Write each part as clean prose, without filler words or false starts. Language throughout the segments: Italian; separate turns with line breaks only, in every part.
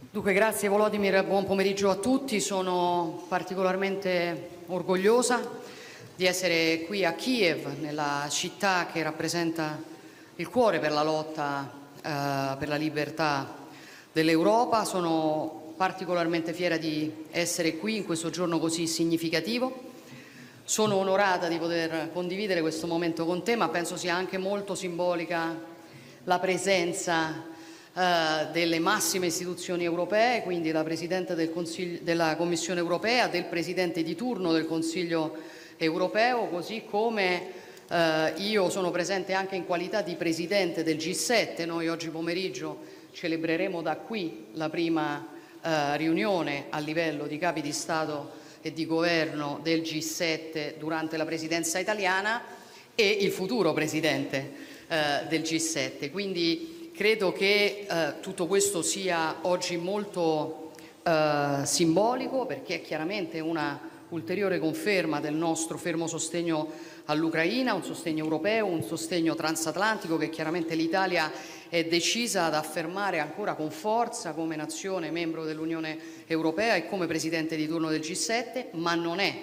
Dunque, grazie Volodymyr, buon pomeriggio a tutti. Sono particolarmente orgogliosa di essere qui a Kiev, nella città che rappresenta il cuore per la lotta per la libertà dell'Europa. Sono particolarmente fiera di essere qui in questo giorno così significativo. Sono onorata di poter condividere questo momento con te, ma penso sia anche molto simbolica la presenza delle massime istituzioni europee, quindi la Presidente della Commissione europea, del Presidente di turno del Consiglio europeo, così come io sono presente anche in qualità di Presidente del G7. Noi oggi pomeriggio celebreremo da qui la prima riunione a livello di capi di Stato e di Governo del G7 durante la Presidenza italiana e il futuro Presidente del G7. Quindi credo che tutto questo sia oggi molto simbolico, perché è chiaramente una ulteriore conferma del nostro fermo sostegno all'Ucraina, un sostegno europeo, un sostegno transatlantico che chiaramente l'Italia è decisa ad affermare ancora con forza come nazione membro dell'Unione Europea e come Presidente di turno del G7, ma non è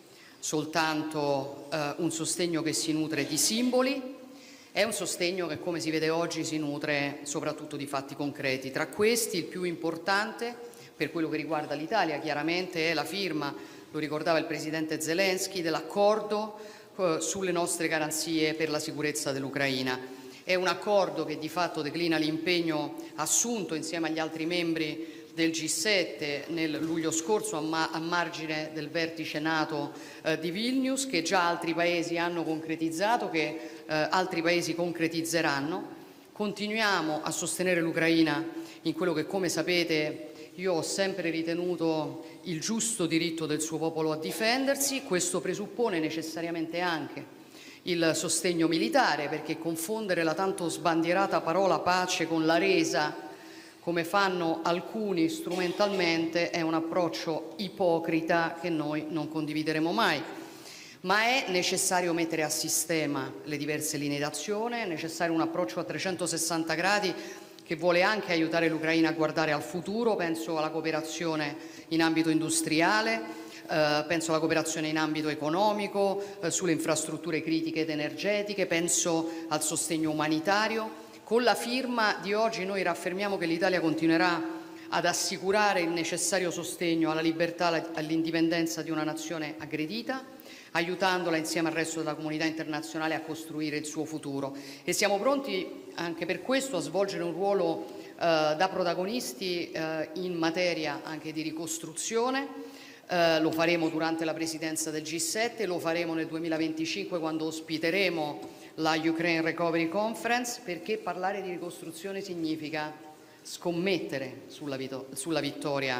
soltanto un sostegno che si nutre di simboli, è un sostegno che, come si vede oggi, si nutre soprattutto di fatti concreti. Tra questi il più importante, per quello che riguarda l'Italia, chiaramente è la firma, lo ricordava il Presidente Zelensky, dell'accordo sulle nostre garanzie per la sicurezza dell'Ucraina. È un accordo che di fatto declina l'impegno assunto insieme agli altri membri del G7 nel luglio scorso a margine del vertice NATO di Vilnius, che già altri Paesi hanno concretizzato, che altri Paesi concretizzeranno. Continuiamo a sostenere l'Ucraina in quello che, come sapete, io ho sempre ritenuto il giusto diritto del suo popolo a difendersi. Questo presuppone necessariamente anche il sostegno militare, perché confondere la tanto sbandierata parola pace con la resa, come fanno alcuni strumentalmente, è un approccio ipocrita che noi non condivideremo mai. Ma è necessario mettere a sistema le diverse linee d'azione, è necessario un approccio a 360 gradi che vuole anche aiutare l'Ucraina a guardare al futuro. Penso alla cooperazione in ambito industriale, penso alla cooperazione in ambito economico, sulle infrastrutture critiche ed energetiche, penso al sostegno umanitario. Con la firma di oggi noi raffermiamo che l'Italia continuerà ad assicurare il necessario sostegno alla libertà e all'indipendenza di una nazione aggredita, aiutandola insieme al resto della comunità internazionale a costruire il suo futuro. E siamo pronti anche per questo a svolgere un ruolo da protagonisti in materia anche di ricostruzione. Lo faremo durante la presidenza del G7, lo faremo nel 2025 quando ospiteremo la Ukraine Recovery Conference, perché parlare di ricostruzione significa scommettere sulla vittoria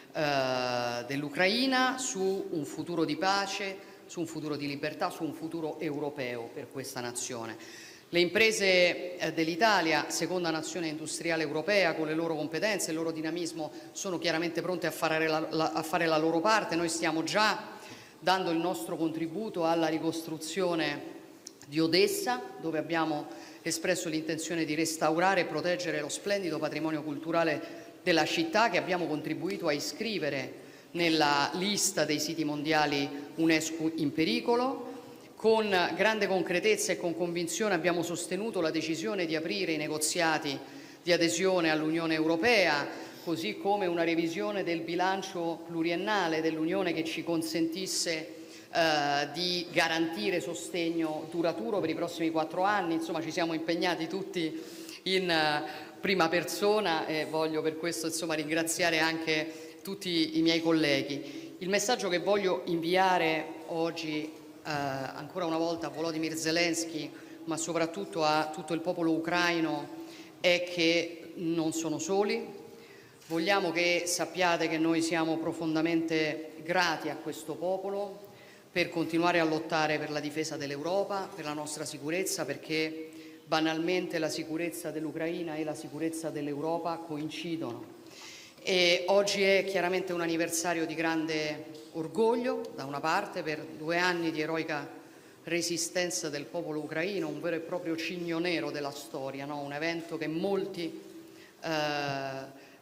dell'Ucraina, su un futuro di pace, su un futuro di libertà, su un futuro europeo per questa nazione. Le imprese dell'Italia, seconda nazione industriale europea, con le loro competenze e il loro dinamismo, sono chiaramente pronte a fare la loro parte. Noi stiamo già dando il nostro contributo alla ricostruzione di Odessa, dove abbiamo espresso l'intenzione di restaurare e proteggere lo splendido patrimonio culturale della città, che abbiamo contribuito a iscrivere nella lista dei siti mondiali UNESCO in pericolo. Con grande concretezza e con convinzione abbiamo sostenuto la decisione di aprire i negoziati di adesione all'Unione Europea, così come una revisione del bilancio pluriennale dell'Unione che ci consentisse di garantire sostegno duraturo per i prossimi 4 anni. Insomma, ci siamo impegnati tutti in prima persona e voglio per questo ringraziare anche tutti i miei colleghi. Il messaggio che voglio inviare oggi ancora una volta a Volodymyr Zelensky, ma soprattutto a tutto il popolo ucraino, è che non sono soli. Vogliamo che sappiate che noi siamo profondamente grati a questo popolo per continuare a lottare per la difesa dell'Europa, per la nostra sicurezza, perché banalmente la sicurezza dell'Ucraina e la sicurezza dell'Europa coincidono. E oggi è chiaramente un anniversario di grande orgoglio, da una parte, per 2 anni di eroica resistenza del popolo ucraino, un vero e proprio cigno nero della storia, no? Un evento che molti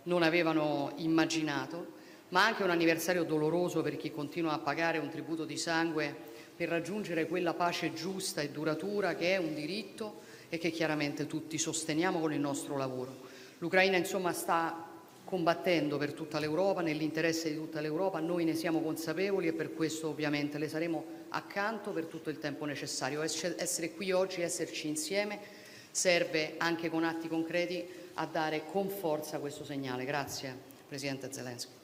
non avevano immaginato, ma anche un anniversario doloroso per chi continua a pagare un tributo di sangue per raggiungere quella pace giusta e duratura che è un diritto e che chiaramente tutti sosteniamo con il nostro lavoro. L'Ucraina, insomma, sta combattendo per tutta l'Europa, nell'interesse di tutta l'Europa, noi ne siamo consapevoli e per questo ovviamente le saremo accanto per tutto il tempo necessario. Essere qui oggi, esserci insieme, serve anche con atti concreti a dare con forza questo segnale. Grazie, Presidente Zelensky.